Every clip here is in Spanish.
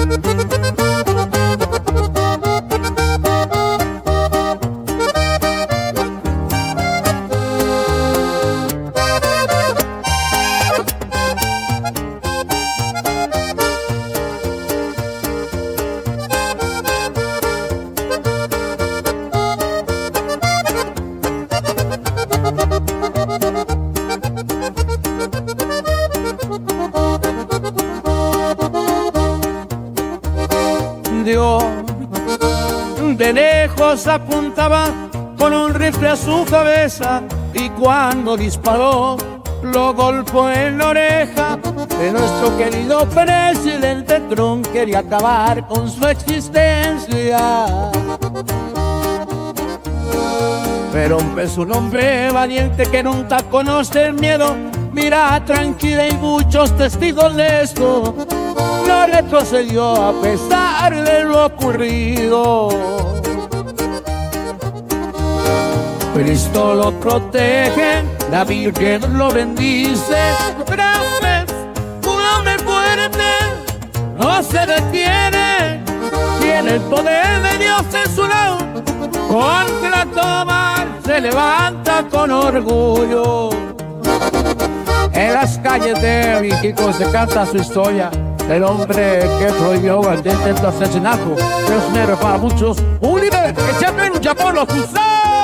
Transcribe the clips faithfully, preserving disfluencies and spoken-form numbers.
Dios de lejos apuntaba con un rifle a su cabeza y cuando disparó lo golpeó en la oreja de nuestro querido presidente Trump. Quería acabar con su existencia, pero es un hombre valiente que nunca conoce el miedo. Mira, tranquila, y muchos testigos de esto. No retrocedió a pesar de lo ocurrido. Cristo lo protege, la Virgen lo bendice. Grande, un hombre fuerte, no se detiene. Tiene el poder de Dios en su lado. Contra todo mal se levanta con orgullo. En las calles de México se canta su historia. El hombre que prohibió el intento de asesinato de los negros para muchos. Un líder que siempre lucha por los justos.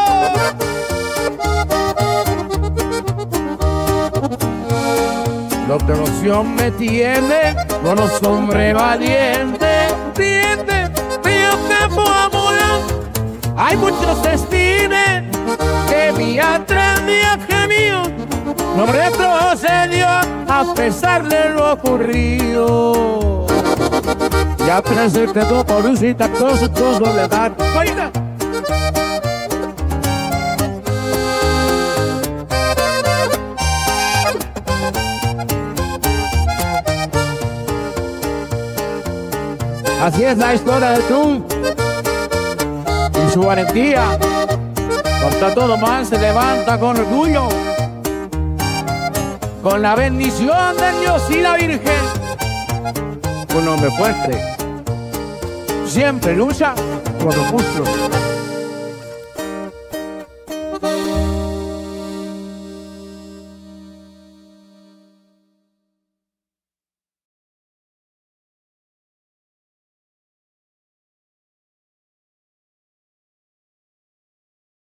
La operación me tiene con los hombres valientes. Diente, mío que amor. Hay muchos destinos que día tras día mío no retrocedió a pesar de lo ocurrido. Ya apenas se quedó por un cita con su dobledad. ¡Oiga! Así es la historia de Trump y su valentía. Contra todo mal se levanta con orgullo, con la bendición de Dios y la Virgen. Un hombre fuerte siempre lucha por los justos.